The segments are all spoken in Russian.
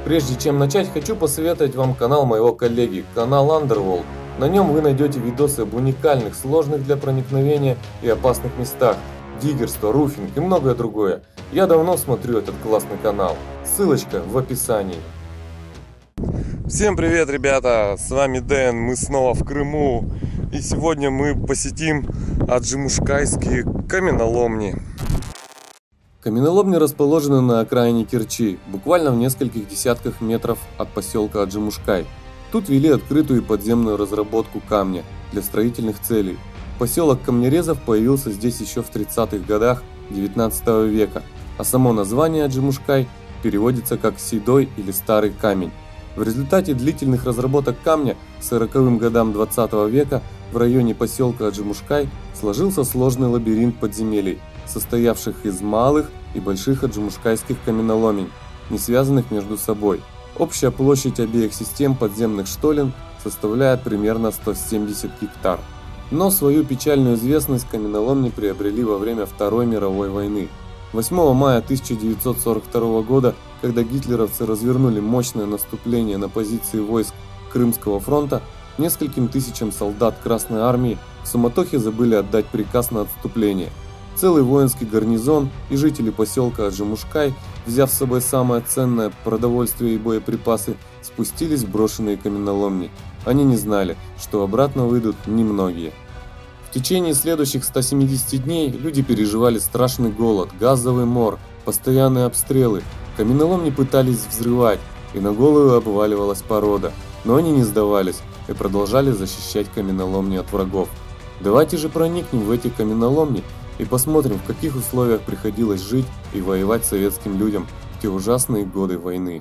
Прежде чем начать, хочу посоветовать вам канал моего коллеги, канал Underworld. На нем вы найдете видосы об уникальных, сложных для проникновения и опасных местах, диггерство, руфинг и многое другое. Я давно смотрю этот классный канал. Ссылочка в описании. Всем привет, ребята! С вами Дэн, мы снова в Крыму. И сегодня мы посетим аджимушкайские каменоломни. Каменоломни расположены на окраине Керчи, буквально в нескольких десятках метров от поселка Аджимушкай. Тут вели открытую подземную разработку камня для строительных целей. Поселок камнерезов появился здесь еще в 30-х годах 19 века, а само название Аджимушкай переводится как «седой» или «старый камень». В результате длительных разработок камня к 40-м годам 20 века в районе поселка Аджимушкай сложился сложный лабиринт подземелий, состоявших из малых и больших аджимушкайских каменоломен, не связанных между собой. Общая площадь обеих систем подземных штолен составляет примерно 170 гектар. Но свою печальную известность каменоломни приобрели во время Второй мировой войны. 8 мая 1942 года, когда гитлеровцы развернули мощное наступление на позиции войск Крымского фронта, нескольким тысячам солдат Красной армии в суматохе забыли отдать приказ на отступление. Целый воинский гарнизон и жители поселка Аджимушкай, взяв с собой самое ценное продовольствие и боеприпасы, спустились в брошенные каменоломни. Они не знали, что обратно выйдут немногие. В течение следующих 170 дней люди переживали страшный голод, газовый мор, постоянные обстрелы. Каменоломни пытались взрывать, и на голову обваливалась порода. Но они не сдавались и продолжали защищать каменоломни от врагов. Давайте же проникнем в эти каменоломни и посмотрим, в каких условиях приходилось жить и воевать советским людям в те ужасные годы войны.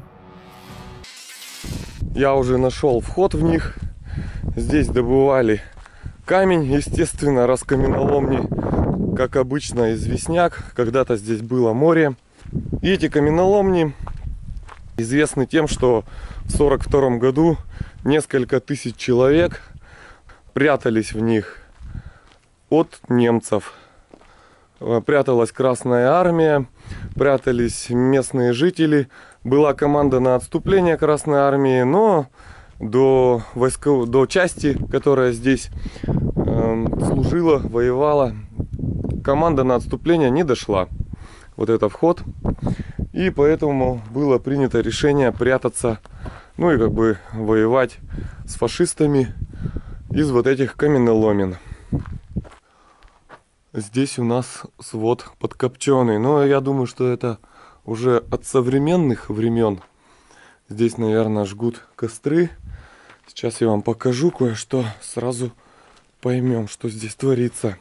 Я уже нашел вход в них. Здесь добывали камень, естественно, раз каменоломни, как обычно, известняк. Когда-то здесь было море. И эти каменоломни известны тем, что в 1942 году несколько тысяч человек прятались в них от немцев. Пряталась Красная армия, прятались местные жители. Была команда на отступление Красной армии, но до части, которая здесь служила, воевала, команда на отступление не дошла. Вот это вход. И поэтому было принято решение прятаться, ну и как бы воевать с фашистами из вот этих каменоломен. Здесь у нас свод подкопченый, но я думаю, что это уже от современных времен. Здесь, наверное, жгут костры. Сейчас я вам покажу кое-что, сразу поймем, что здесь творится.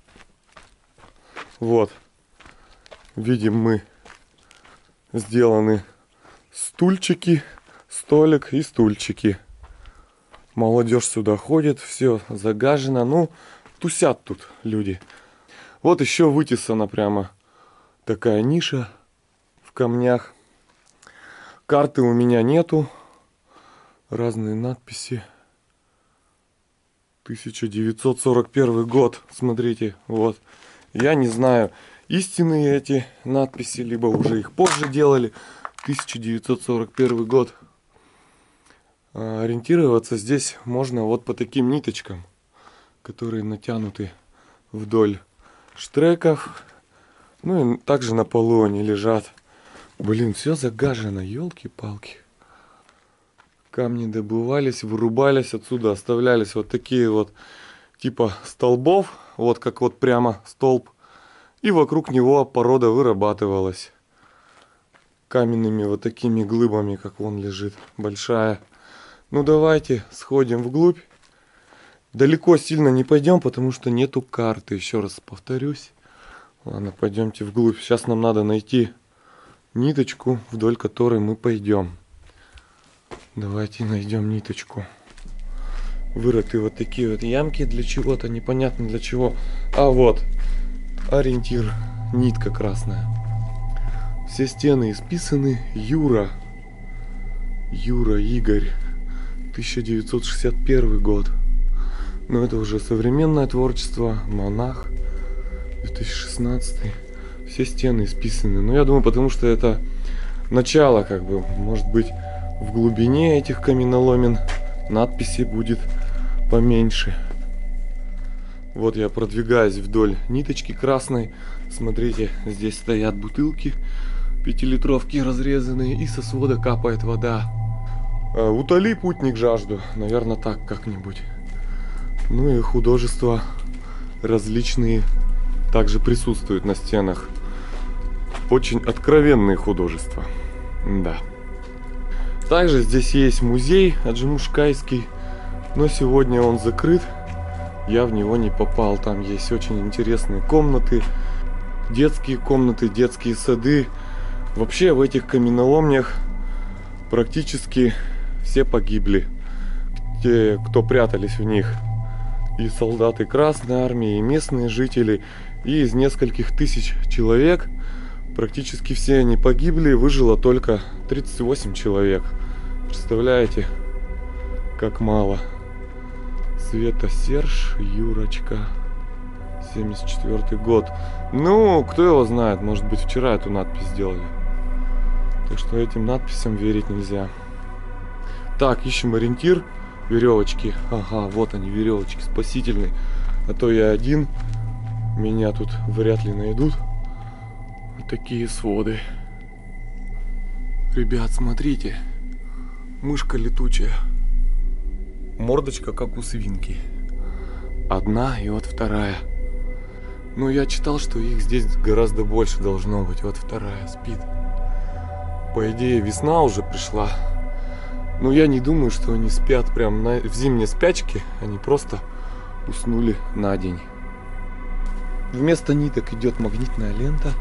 Вот, видим мы, сделаны стульчики, столик и стульчики. Молодежь сюда ходит, все загажено, ну, тусят тут люди. Вот еще вытесана прямо такая ниша в камнях. Карты у меня нету. Разные надписи. 1941 год. Смотрите, вот. Я не знаю, истинные эти надписи, либо уже их позже делали. 1941 год. Ориентироваться здесь можно вот по таким ниточкам, которые натянуты вдоль штреков. Ну и также на полу они лежат. Блин, все загажено, елки-палки. Камни добывались, вырубались, отсюда оставлялись вот такие вот типа столбов, вот как вот прямо столб. И вокруг него порода вырабатывалась каменными вот такими глыбами, как вон лежит, большая. Ну давайте сходим вглубь. Далеко сильно не пойдем, потому что нету карты. Еще раз повторюсь. Ладно, пойдемте вглубь. Сейчас нам надо найти ниточку, вдоль которой мы пойдем. Давайте найдем ниточку. Вырыты вот такие вот ямки для чего-то, непонятно для чего. А вот ориентир, нитка красная. Все стены исписаны. Юра Игорь, 1961 год. Но это уже современное творчество. Монах, 2016. Все стены исписаны. Ну, я думаю, потому что это начало, как бы, может быть, в глубине этих каменоломен надписи будет поменьше. Вот я продвигаюсь вдоль ниточки красной. Смотрите, здесь стоят бутылки 5-литровки разрезанные, и со свода капает вода. Утоли, путник, жажду. Наверное, так как-нибудь. Ну и художества различные также присутствуют на стенах. Очень откровенные художества. Да. Также здесь есть музей аджимушкайский, но сегодня он закрыт. Я в него не попал. Там есть очень интересные комнаты, детские сады. Вообще в этих каменоломнях практически все погибли. Те, кто прятались в них. И солдаты Красной Армии, и местные жители. И из нескольких тысяч человек практически все они погибли. Выжило только 38 человек. Представляете, как мало. Света Серж, Юрочка, 74-й год. Ну, кто его знает, может быть, вчера эту надпись сделали. Так что этим надписям верить нельзя. Так, ищем ориентир. Веревочки. Ага, вот они, веревочки спасительные. А то я один. Меня тут вряд ли найдут. Вот такие своды. Ребят, смотрите. Мышка летучая. Мордочка как у свинки. Одна и вот вторая. Ну, я читал, что их здесь гораздо больше должно быть. Вот вторая спит. По идее, весна уже пришла. Но я не думаю, что они спят прям в зимней спячке. Они просто уснули на день. Вместо ниток идет магнитная лента.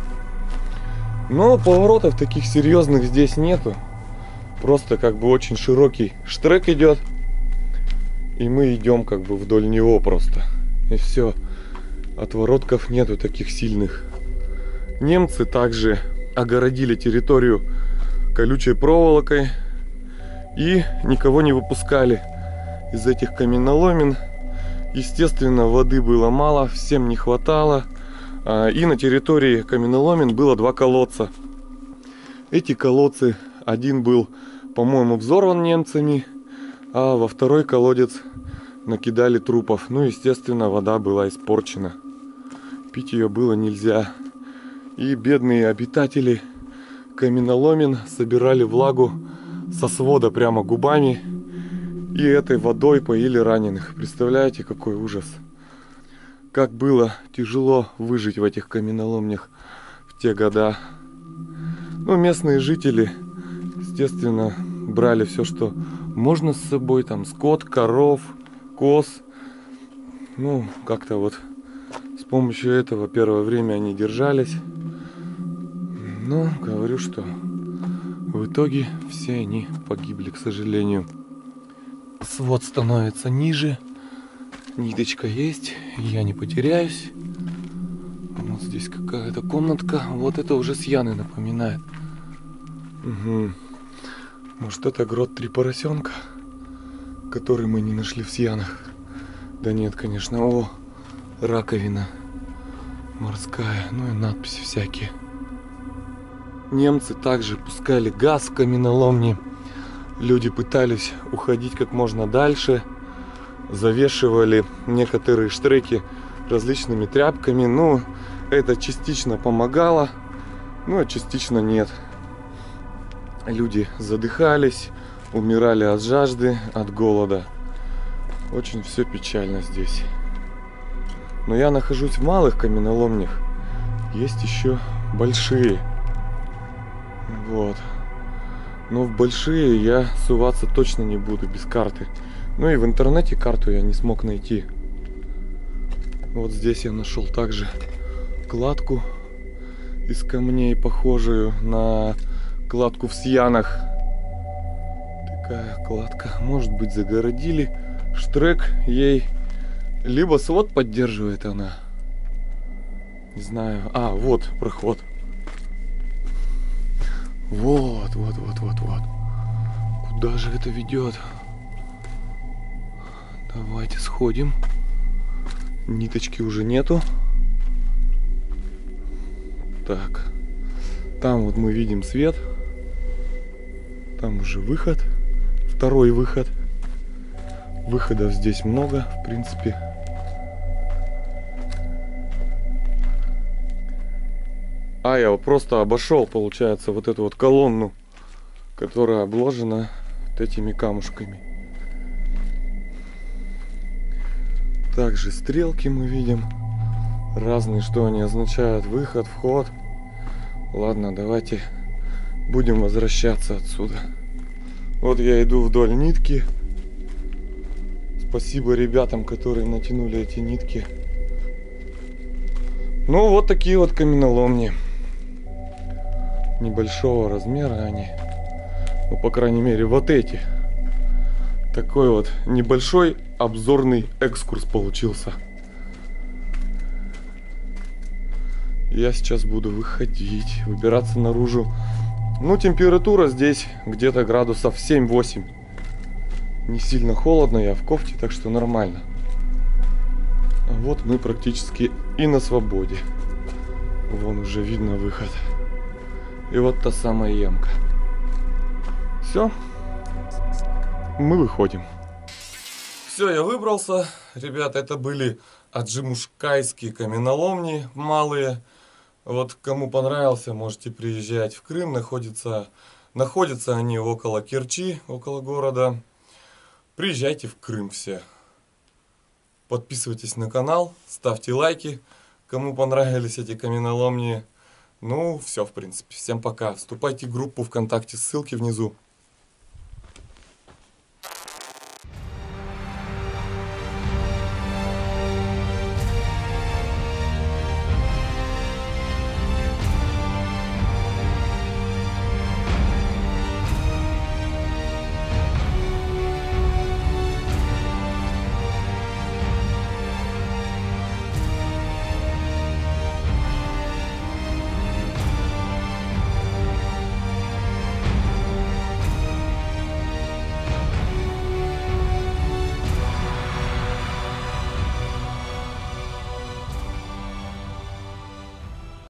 Но поворотов таких серьезных здесь нету. Просто как бы очень широкий штрек идет. И мы идем как бы вдоль него просто. И все. Отворотков нету таких сильных. Немцы также огородили территорию колючей проволокой. И никого не выпускали из этих каменоломен. Естественно, воды было мало, всем не хватало. И на территории каменоломен было 2 колодца. Эти колодцы, один был, по-моему, взорван немцами, а во второй колодец накидали трупов. Ну, естественно, вода была испорчена. Пить ее было нельзя. И бедные обитатели каменоломен собирали влагу со свода прямо губами. И этой водой поили раненых. Представляете, какой ужас. Как было тяжело выжить в этих каменоломнях в те года. Ну, местные жители, естественно, брали все, что можно с собой. Там скот, коров, коз. Ну, как-то вот с помощью этого первое время они держались. Но говорю, что в итоге все они погибли, к сожалению. Свод становится ниже. Ниточка есть, я не потеряюсь. Вот здесь какая-то комнатка. Вот это уже с Яной напоминает. Угу. Может, это грот 3 поросенка, который мы не нашли в Сьянах. Да нет, конечно. О, раковина морская. Ну и надписи всякие. Немцы также пускали газ в каменоломни. Люди пытались уходить как можно дальше. Завешивали некоторые штреки различными тряпками. Ну, это частично помогало, но частично нет. Люди задыхались, умирали от жажды, от голода. Очень все печально здесь. Но я нахожусь в малых каменоломнях. Есть еще большие. Вот. Но в большие я суваться точно не буду без карты. Ну и в интернете карту я не смог найти. Вот здесь я нашел также кладку из камней, похожую на кладку в Сьянах. Такая кладка. Может быть, загородили штрек ей. Либо свод поддерживает она. Не знаю. А, вот проход. Вот. Куда же это ведет? Давайте сходим. Ниточки уже нету. Так. Там вот мы видим свет. Там уже выход. Второй выход. Выходов здесь много, в принципе. А я просто обошел, получается, вот эту вот колонну, которая обложена вот этими камушками. Также стрелки мы видим разные, что они означают: выход, вход. Ладно, давайте будем возвращаться отсюда. Вот я иду вдоль нитки. Спасибо ребятам, которые натянули эти нитки. Ну, вот такие вот каменоломни. Небольшого размера они. Ну, по крайней мере, вот эти. Такой вот небольшой обзорный экскурс получился. Я сейчас буду выходить, выбираться наружу. Ну, температура здесь где-то градусов 7-8. Не сильно холодно, я в кофте, так что нормально. А вот мы практически и на свободе. Вон уже видно выход. И вот та самая ямка. Все. Мы выходим. Все, я выбрался. Ребята, это были аджимушкайские каменоломни малые. Вот кому понравился, можете приезжать в Крым. Находятся они около Керчи, около города. Приезжайте в Крым все. Подписывайтесь на канал, ставьте лайки, кому понравились эти каменоломни. Ну, все, в принципе. Всем пока. Вступайте в группу ВКонтакте, ссылки внизу.